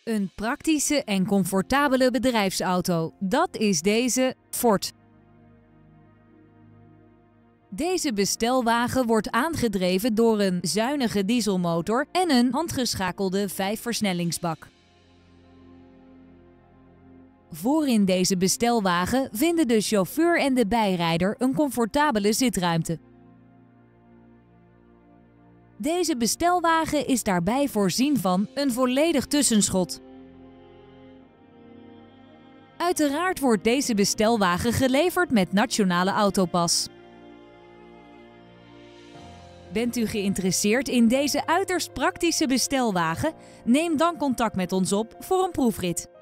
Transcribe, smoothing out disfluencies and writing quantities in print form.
Een praktische en comfortabele bedrijfsauto, dat is deze Ford. Deze bestelwagen wordt aangedreven door een zuinige dieselmotor en een handgeschakelde 5-versnellingsbak. Voorin deze bestelwagen vinden de chauffeur en de bijrijder een comfortabele zitruimte. Deze bestelwagen is daarbij voorzien van een volledig tussenschot. Uiteraard wordt deze bestelwagen geleverd met Nationale Autopas. Bent u geïnteresseerd in deze uiterst praktische bestelwagen? Neem dan contact met ons op voor een proefrit.